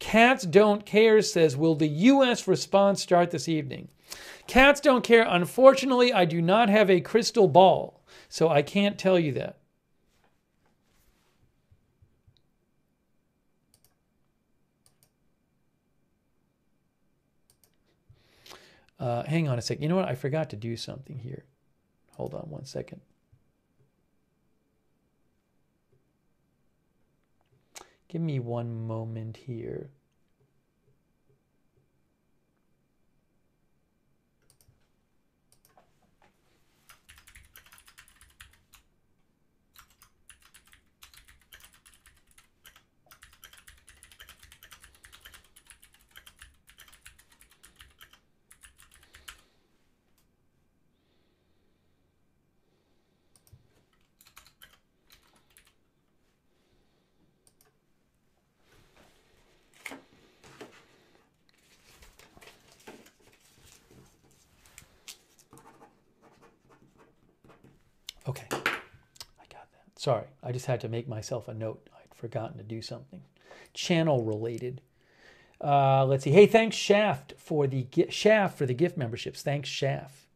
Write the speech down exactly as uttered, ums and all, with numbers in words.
Cats Don't Care says, will the U S response start this evening? Cats Don't Care. Unfortunately, I do not have a crystal ball, so I can't tell you that. Uh, hang on a second. You know what? I forgot to do something here. Hold on one second. Give me one moment here. Okay, I got that. Sorry, I just had to make myself a note. I'd forgotten to do something channel related. Uh, let's see. Hey, thanks Shaft for the Shaft for the gift memberships. Thanks Shaft.